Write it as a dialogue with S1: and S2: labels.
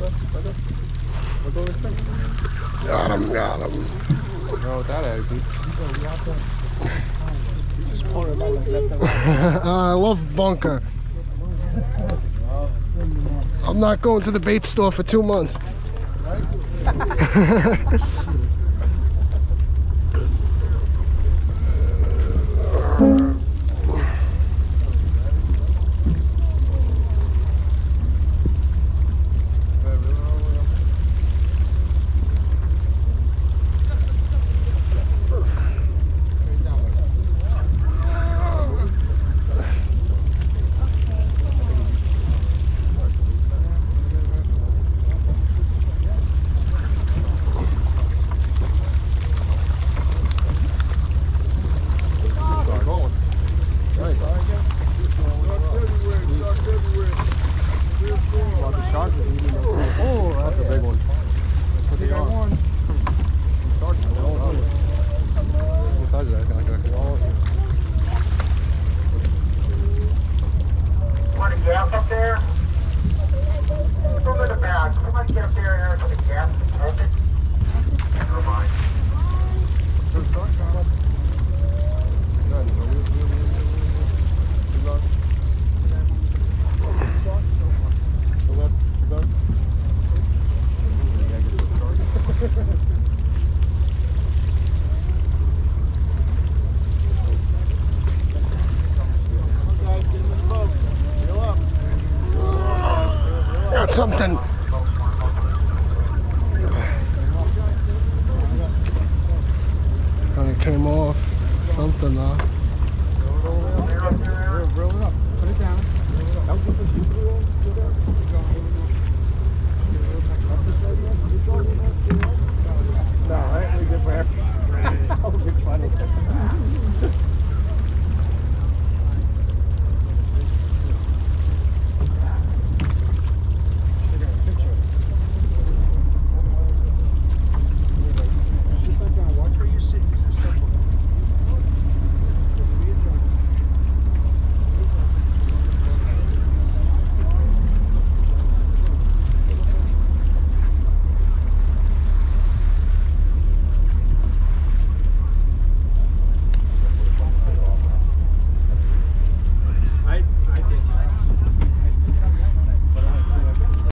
S1: Got him, got him.
S2: No, with that attitude.
S1: I love bunker. I'm not going to the bait store for 2 months. Got something. Kind of came off. Something though.
S2: Roll it up. Put it down.